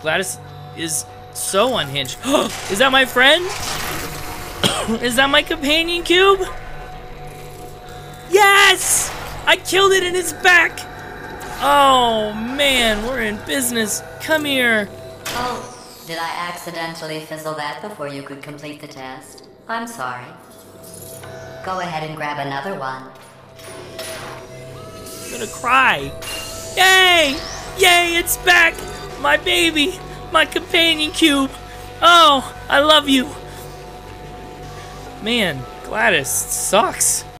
Gladys is so unhinged. Is that my friend? Is that my companion cube? Yes! I killed it in its back! Oh man, we're in business. Come here. Oh, did I accidentally fizzle that before you could complete the test? I'm sorry. Go ahead and grab another one. I'm gonna cry. Yay! Yay, it's back! My baby! My companion cube! Oh, I love you! Man, Gladys sucks.